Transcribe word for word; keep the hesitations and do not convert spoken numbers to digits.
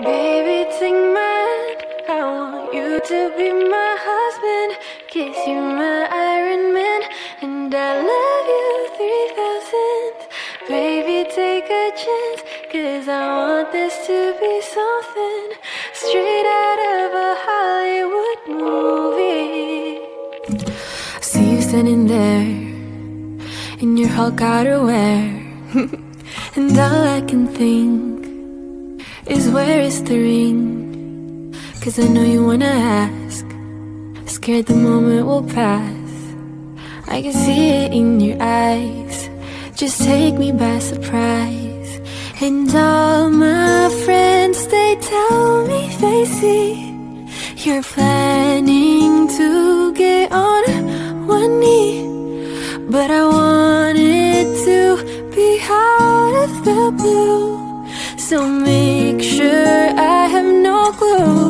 Baby, take my hand, I want you to be my husband. Kiss you, my Iron Man, and I love you three thousand. Baby, take a chance, cause I want this to be something straight out of a Hollywood movie. See you standing there in your Hulk outerwear, and all I can think is where is the ring? Cause I know you wanna ask, scared the moment will pass. I can see it in your eyes, just take me by surprise. And all my friends, they tell me they see you're planning to get on one knee. But I want it to be out of the blue, so make sure I have no clue.